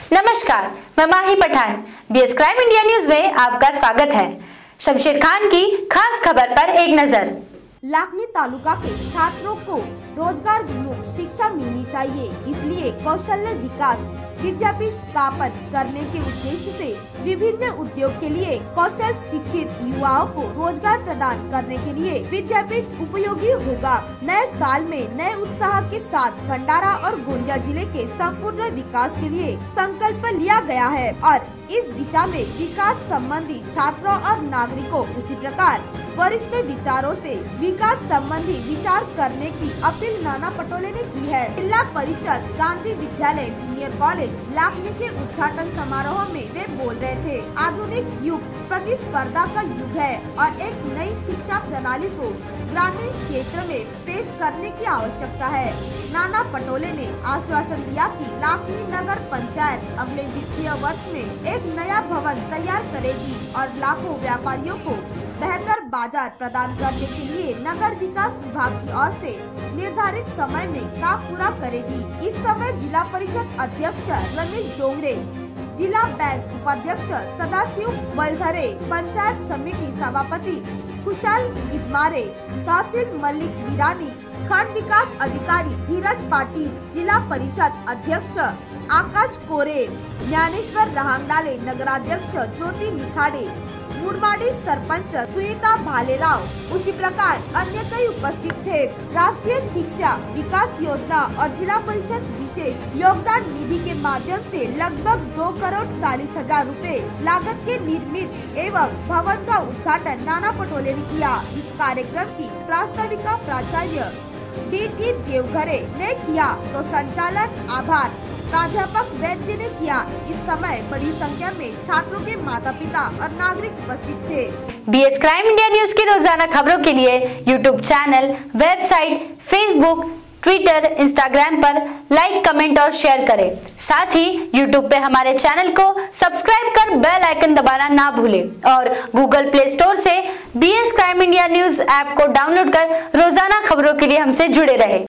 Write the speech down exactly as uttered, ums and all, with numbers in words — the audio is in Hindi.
नमस्कार, मैं Mahi Pathan. BS crime India news में आपका स्वागत है। शमशेर खान की खास खबर पर एक नजर। लाखनी तालुका के छात्रों को रोजगार विमुख शिक्षा मिलनी चाहिए, इसलिए कौशल्य विकास विद्यापीठ स्थापित करने के उद्देश्य से विभिन्न उद्योग के लिए कौशल शिक्षित युवाओं को रोजगार प्रदान करने के लिए विद्यापीठ उपयोगी होगा। नए साल में नए उत्साह के साथ भंडारा और गोंदिया जिले के संपूर्ण विकास के लिए संकल्प लिया गया है और इस दिशा में विकास संबंधी छात्रों और नागरिकों उसी प्रकार वरिष्ठ विचारों से विकास संबंधी विचार करने की अपील नाना पटोले ने की है। जिला परिषद गांधी विद्यालय जूनियर कॉलेज लाखनी के उद्घाटन समारोह में वे बोल रहे थे। आधुनिक युग प्रतिस्पर्धा का युग है और एक नई शिक्षा प्रणाली को ग्रामीण क्षेत्र में पेश करने की आवश्यकता है। नाना पटोले ने आश्वासन दिया कि लाखनी नगर पंचायत अगले वित्तीय वर्ष में एक नया भवन तैयार करेगी और लाखों व्यापारियों को बेहतर बाजार प्रदान करने के लिए नगर विकास विभाग की ओर से निर्धारित समय में काम पूरा करेगी। इस समय जिला परिषद अध्यक्ष रमेश डोंगरे, जिला बैंक उपाध्यक्ष सदाशिव वलधरे, पंचायत समिति सभापति खुशाल गिदमारे, तहसील मलिक वीरानी, खंड विकास अधिकारी धीरज पाटिल, जिला परिषद अध्यक्ष आकाश कोरे, ज्ञानेश्वर रहांगडाले, नगराध्यक्ष ज्योति लिखाड़े, मुरबाड़ी सरपंच सुनीता भालेराव, उसी प्रकार अन्य कई उपस्थित थे। राष्ट्रीय शिक्षा विकास योजना और जिला परिषद विशेष योगदान निधि के माध्यम से लगभग दो करोड़ चालीस हजार रूपए लागत के निर्मित एवं भवन का उद्घाटन नाना पटोले ने किया। इस कार्यक्रम की प्रास्ताविका प्राचार्य डी टी देवघरे ने किया तो संचालन आभार प्राध्यापक वैद्य ने किया। इस समय बड़ी संख्या में छात्रों के माता पिता और नागरिक उपस्थित थे। बीएस क्राइम इंडिया न्यूज की रोजाना खबरों के लिए YouTube channel, website, Facebook, Twitter, Instagram पर लाइक, कमेंट और शेयर करें। साथ ही यूट्यूब पे हमारे चैनल को सब्सक्राइब कर बेल आइकन दबाना ना भूलें और गूगल प्ले स्टोर से BS crime India news app को डाउनलोड कर रोजाना खबरों के लिए हमसे जुड़े रहें।